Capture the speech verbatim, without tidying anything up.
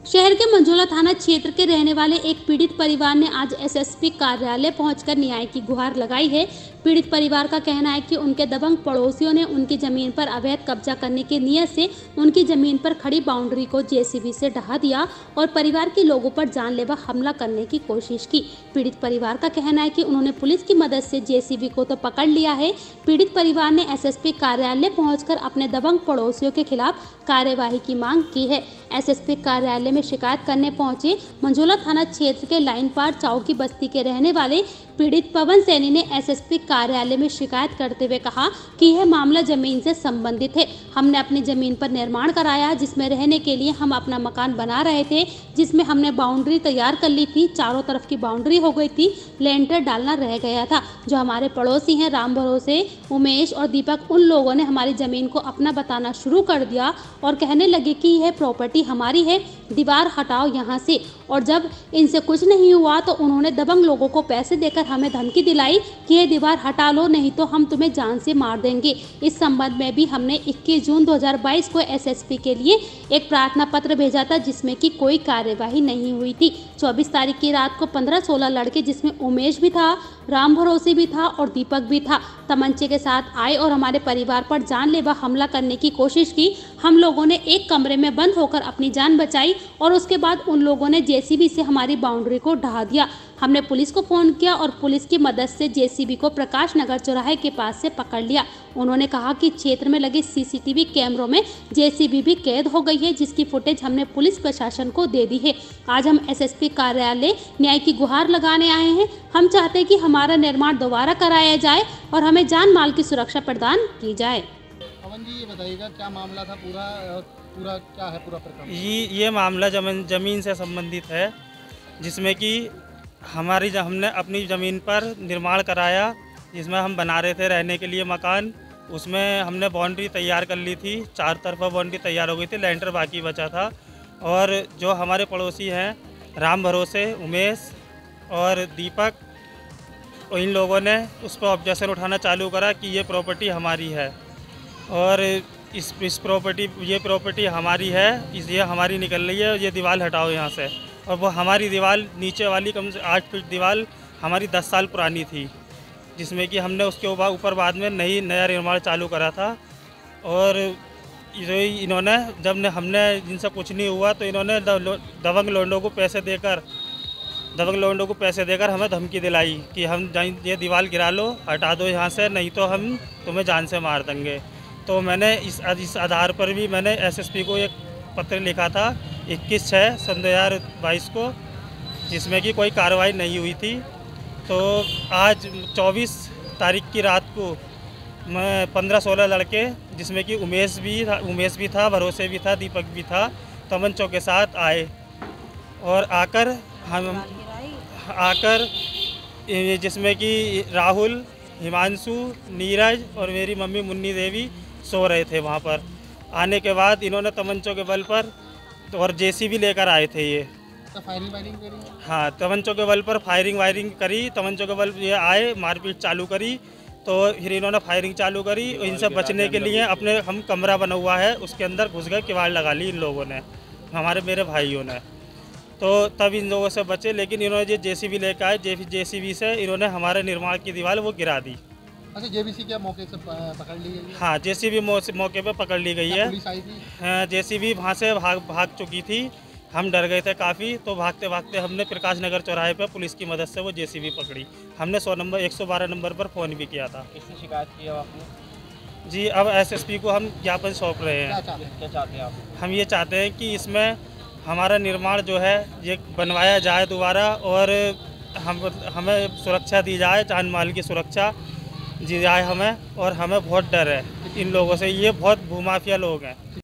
शहर के मंझोला थाना क्षेत्र के रहने वाले एक पीड़ित परिवार ने आज एसएसपी कार्यालय पहुंचकर न्याय की गुहार लगाई है। पीड़ित परिवार का कहना है कि उनके दबंग पड़ोसियों ने उनकी जमीन पर अवैध कब्जा करने की नीयत से उनकी जमीन पर खड़ी बाउंड्री को जेसीबी से ढहा दिया और परिवार के लोगों पर जानलेवा हमला करने की कोशिश की। पीड़ित परिवार का कहना है कि उन्होंने पुलिस की मदद से जेसीबी को तो पकड़ लिया है। पीड़ित परिवार ने एसएसपी कार्यालय पहुंचकर अपने दबंग पड़ोसियों के खिलाफ कार्यवाही की मांग की है। एसएसपी कार्यालय में शिकायत करने पहुंचे मंझोला थाना क्षेत्र के लाइन पार चौकी बस्ती के रहने वाले पीड़ित पवन सैनी ने एसएसपी कार्यालय में शिकायत करते हुए कहा कि यह मामला जमीन से संबंधित है। हमने अपनी जमीन पर निर्माण कराया, जिसमें रहने के लिए हम अपना मकान बना रहे थे, जिसमें हमने बाउंड्री तैयार कर ली थी। चारों तरफ की बाउंड्री हो गई थी, लेंटर डालना रह गया था। जो हमारे पड़ोसी हैं राम भरोसे, उमेश और दीपक, उन लोगों ने हमारी जमीन को अपना बताना शुरू कर दिया और कहने लगे कि यह प्रॉपर्टी हमारी है, दीवार हटाओ यहाँ से। और जब इनसे कुछ नहीं हुआ तो उन्होंने दबंग लोगों को पैसे देकर हमें धमकी दिलाई कि ये दीवार हटा लो, नहीं तो हम तुम्हें जान से मार देंगे। इस संबंध में भी हमने इक्कीस जून दो हज़ार बाईस को एसएसपी के लिए एक प्रार्थना पत्र भेजा था, जिसमें कि कोई कार्यवाही नहीं हुई थी। चौबीस तारीख की रात को पंद्रह सोलह लड़के, जिसमें उमेश भी था, राम भरोसे भी था और दीपक भी था, तमंचे के साथ आए और हमारे परिवार पर जानलेवा हमला करने की कोशिश की। हम लोगों ने एक कमरे में बंद होकर अपनी जान बचाई और उसके बाद उन लोगों ने जेसीबी से हमारी बाउंड्री को ढहा दिया। हमने पुलिस को फ़ोन किया और पुलिस की मदद से जेसीबी को प्रकाश नगर चौराहे के पास से पकड़ लिया। उन्होंने कहा कि क्षेत्र में लगे सीसीटीवी कैमरों में जेसीबी भी कैद हो गई है, जिसकी फुटेज हमने पुलिस प्रशासन को दे दी है। आज हम एसएसपी कार्यालय न्याय की गुहार लगाने आए हैं। हम चाहते हैं कि हमारा निर्माण दोबारा कराया जाए और हमें जान माल की सुरक्षा प्रदान की जाए। पवन जी, ये बताइएगा क्या मामला था, पूरा पूरा क्या है पूरा प्रकरण? ये ये मामला जमीन जमीन से संबंधित है, जिसमें कि हमारी हमने अपनी ज़मीन पर निर्माण कराया, जिसमें हम बना रहे थे रहने के लिए मकान। उसमें हमने बाउंड्री तैयार कर ली थी, चार तरफा बाउंड्री तैयार हो गई थी, लेंटर बाकी बचा था। और जो हमारे पड़ोसी हैं राम भरोसे, उमेश और दीपक, इन लोगों ने उस पर ऑब्जेक्शन उठाना चालू करा कि ये प्रॉपर्टी हमारी है और इस इस प्रॉपर्टी ये प्रॉपर्टी हमारी है, इस ये हमारी निकल रही है, ये दीवार हटाओ यहाँ से। और वो हमारी दीवार नीचे वाली कम से आठ फीट दीवार हमारी दस साल पुरानी थी, जिसमें कि हमने उसके ऊपर बाद में नई नया निर्माण चालू करा था। और इन्होंने जब ने हमने जिनसे कुछ नहीं हुआ तो इन्होंने दबंग लोंडों को पैसे देकर दबंग लोंडों को पैसे देकर हमें धमकी दिलाई कि हम ये दीवार गिरा लो, हटा दो यहाँ से, नहीं तो हम तुम्हें जान से मार देंगे। तो मैंने इस इस आधार पर भी मैंने एसएसपी को एक पत्र लिखा था इक्कीस छः सन दो हज़ार बाईस को, जिसमें कि कोई कार्रवाई नहीं हुई थी। तो आज चौबीस तारीख की रात को मैं पंद्रह सोलह लड़के, जिसमें कि उमेश भी था उमेश भी था भरोसे भी था, दीपक भी था, तमंचों के साथ आए और आकर हम आकर जिसमें कि राहुल, हिमांशु, नीरज और मेरी मम्मी मुन्नी देवी सो रहे थे वहाँ पर। आने के बाद इन्होंने तमंचों के बल पर और जेसीबी लेकर आए थे ये। तो फायरिंग वायरिंग करी? हाँ, तमंचों के बल पर फायरिंग वायरिंग करी, तमंचों के बल ये आए, मारपीट चालू करी। तो फिर इन्होंने फायरिंग चालू करी। इनसे बचने के लिए अपने हम कमरा बना हुआ है, उसके अंदर घुस गए, किवाड़ लगा ली इन लोगों ने, हमारे मेरे भाइयों ने। तो तब इन लोगों से बचे, लेकिन इन्होंने जो जेसीबी लेकर आए, जेसीबी से इन्होंने हमारे निर्माण की दीवार वो गिरा दी। अच्छा, जेसीबी क्या मौके से पकड़ ली गई? हाँ, जेसीबी मौके पे पकड़ ली गई है। पुलिस आई थी? हाँ, जेसीबी वहाँ से भाग भाग चुकी थी। हम डर गए थे काफ़ी, तो भागते भागते हमने प्रकाश नगर चौराहे पे पुलिस की मदद से वो जेसीबी पकड़ी। हमने सौ नंबर एक सौ बारह नंबर पर फ़ोन भी किया था। किससे शिकायत की है आपने? जी, अब एसएसपी को हम ज्ञापन सौंप रहे हैं। क्या चाहते हैं क्या चाहते हैं आप? हम ये चाहते हैं कि इसमें हमारा निर्माण जो है ये बनवाया जाए दोबारा, और हम हमें सुरक्षा दी जाए, जान माल की सुरक्षा दी जाए हमें। और हमें बहुत डर है इन लोगों से, ये बहुत भूमाफिया लोग हैं।